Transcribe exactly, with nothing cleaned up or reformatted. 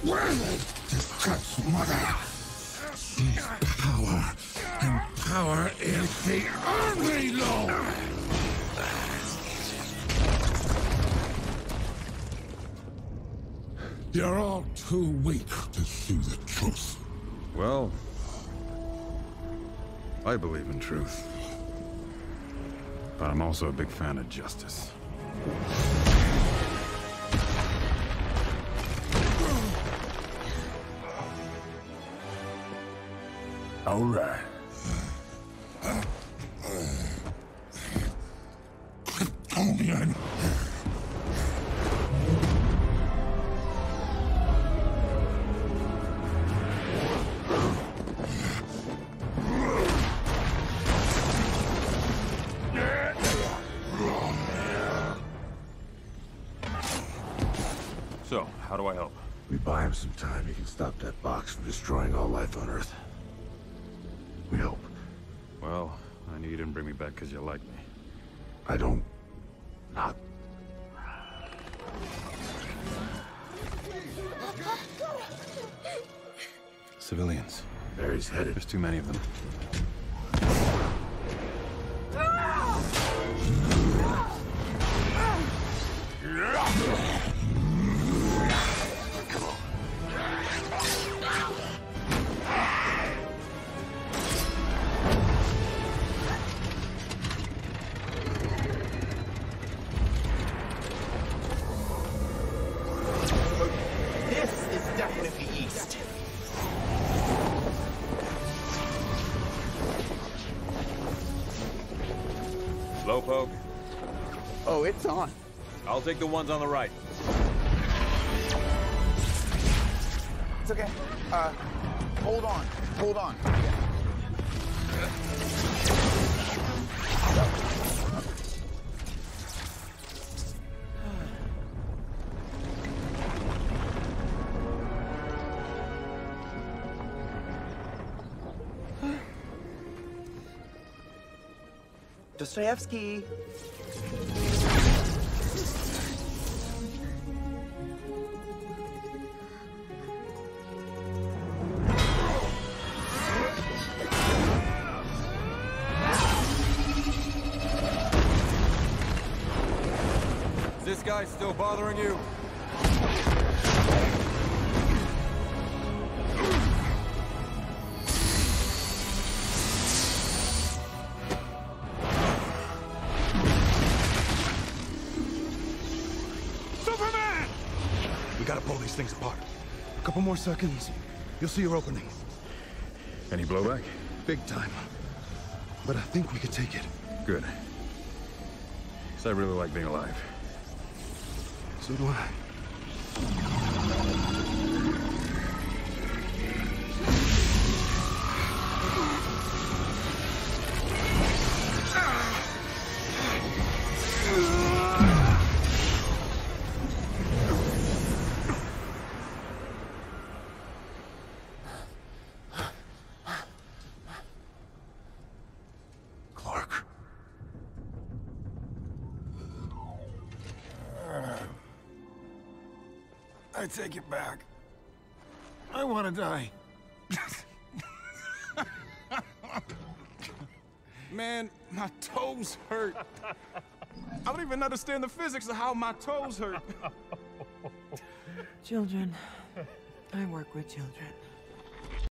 Where is God's mother? She's power, and power is the only law! You're all too weak to see the truth. Well, I believe in truth. But I'm also a big fan of justice. All right. Kryptonian. So, how do I help? We buy him some time, he can stop that box from destroying all life on Earth. We hope. Well, I knew you didn't bring me back because you like me. I don't... not... Civilians. Barry's headed. There's too many of them. This is definitely East. Slowpoke, Oh, it's on. I'll take the ones on the right. It's okay. Uh, hold on. Hold on. Dostoevsky. Is this guy still bothering you? Superman! We gotta pull these things apart. A couple more seconds, you'll see your opening. Any blowback? Big time. But I think we could take it. Good. Because I really like being alive. So do I. Clark. I take it back. I want to die. Man, my toes hurt. I don't even understand the physics of how my toes hurt. Children. I work with children.